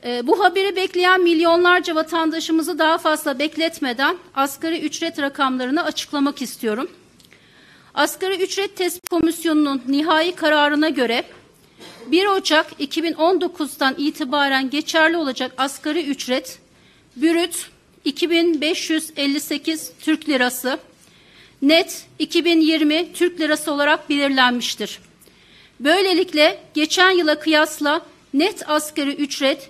Bu haberi bekleyen milyonlarca vatandaşımızı daha fazla bekletmeden asgari ücret rakamlarını açıklamak istiyorum. Asgari Ücret Tespit Komisyonu'nun nihai kararına göre 1 Ocak 2019'dan itibaren geçerli olacak asgari ücret brüt 2558 Türk Lirası, net 2020 Türk Lirası olarak belirlenmiştir. Böylelikle geçen yıla kıyasla net asgari ücret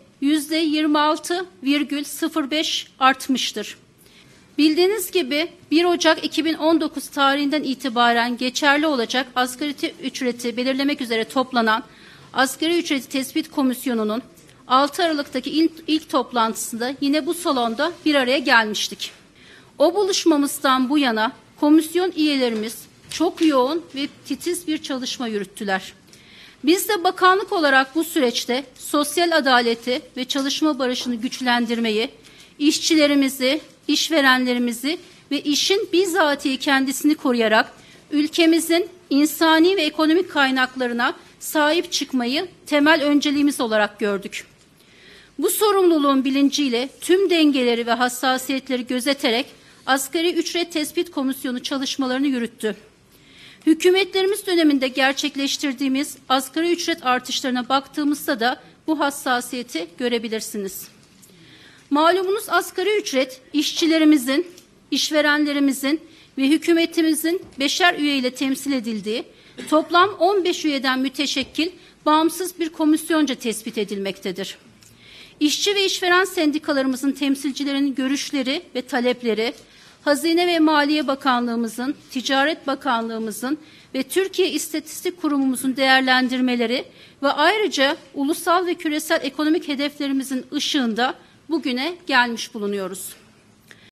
%26,05 artmıştır. Bildiğiniz gibi 1 Ocak 2019 tarihinden itibaren geçerli olacak asgari ücreti belirlemek üzere toplanan Asgari Ücreti Tespit Komisyonu'nun 6 Aralık'taki ilk toplantısında yine bu salonda bir araya gelmiştik. O buluşmamızdan bu yana komisyon üyelerimiz çok yoğun ve titiz bir çalışma yürüttüler. Biz de bakanlık olarak bu süreçte sosyal adaleti ve çalışma barışını güçlendirmeyi, işçilerimizi, işverenlerimizi ve işin bizatihi kendisini koruyarak ülkemizin insani ve ekonomik kaynaklarına sahip çıkmayı temel önceliğimiz olarak gördük. Bu sorumluluğun bilinciyle tüm dengeleri ve hassasiyetleri gözeterek Asgari Ücret Tespit Komisyonu çalışmalarını yürüttü. Hükümetlerimiz döneminde gerçekleştirdiğimiz asgari ücret artışlarına baktığımızda da bu hassasiyeti görebilirsiniz. Malumunuz asgari ücret işçilerimizin, işverenlerimizin ve hükümetimizin 5'er üye ile temsil edildiği toplam 15 üyeden müteşekkil bağımsız bir komisyonca tespit edilmektedir. İşçi ve işveren sendikalarımızın temsilcilerinin görüşleri ve talepleri, Hazine ve Maliye Bakanlığımızın, Ticaret Bakanlığımızın ve Türkiye İstatistik Kurumumuzun değerlendirmeleri ve ayrıca ulusal ve küresel ekonomik hedeflerimizin ışığında bugüne gelmiş bulunuyoruz.